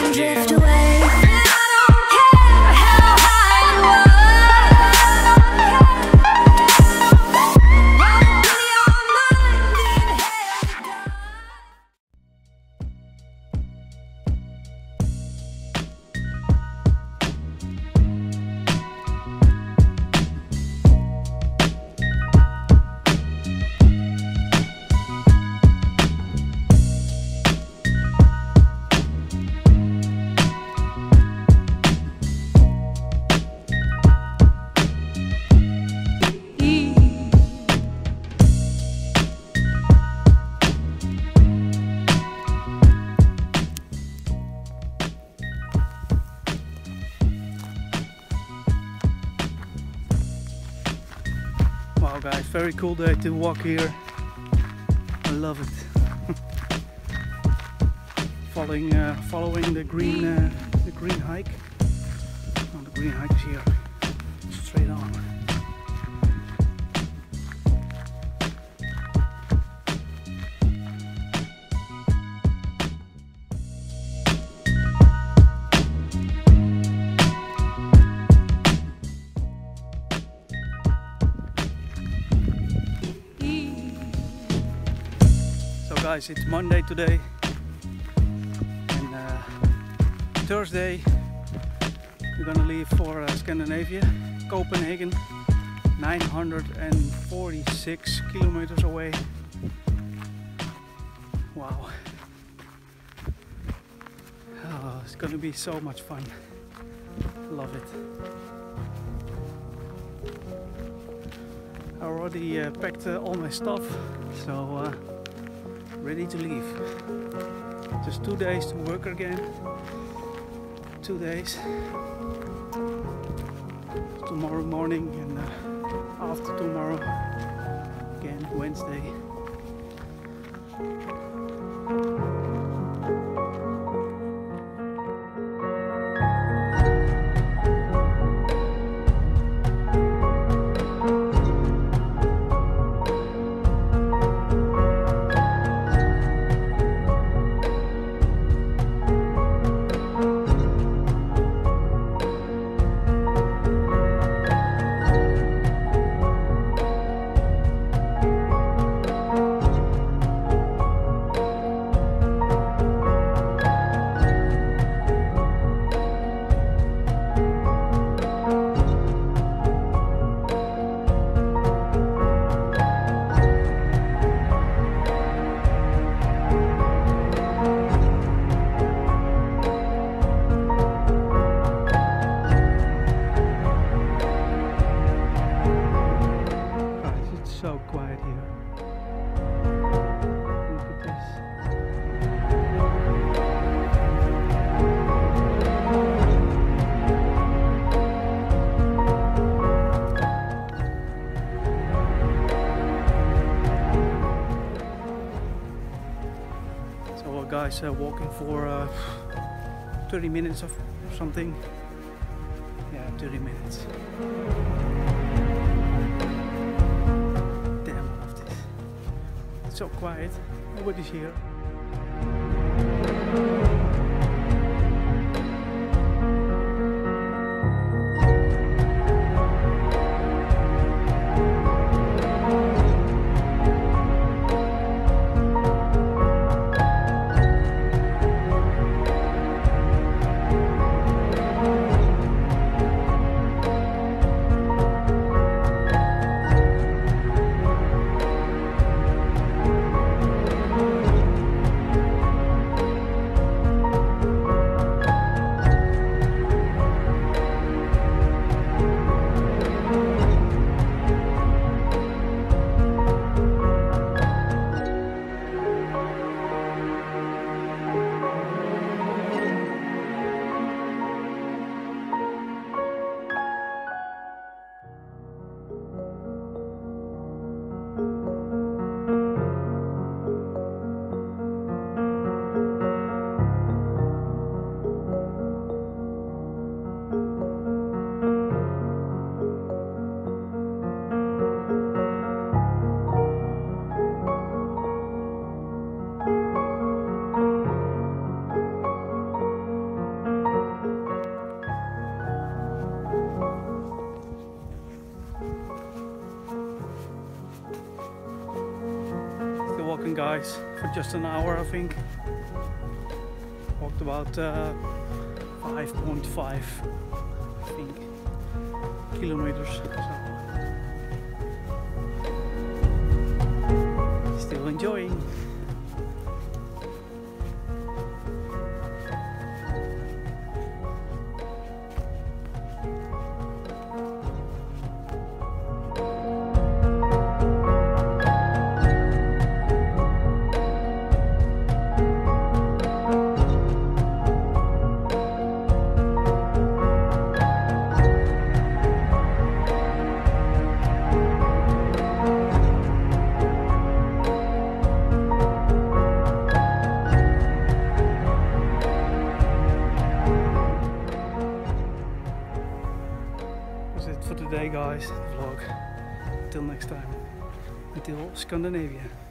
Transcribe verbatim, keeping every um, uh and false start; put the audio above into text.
and drift away. And I don't care how high you Wow guys, very cool day to walk here. I love it. following uh, following the green uh, the green hike. Oh, the green hike is here. Straight on. So guys, it's Monday today, and uh, Thursday we're gonna leave for uh, Scandinavia, Copenhagen, nine hundred forty-six kilometers away. Wow. Oh, it's gonna be so much fun. Love it. I already uh, packed uh, all my stuff, so uh, ready to leave. Just two days to work again. Two days. Tomorrow morning and uh, after tomorrow again, Wednesday. So quiet here. Look at this. So uh, guys, uh, walking for uh, thirty minutes of something. Yeah, thirty minutes. So quiet, nobody's here. guys, for just an hour I think. Walked about uh, five point five I think kilometers. So still enjoying. That's it for today guys, the vlog. Until next time, until Scandinavia.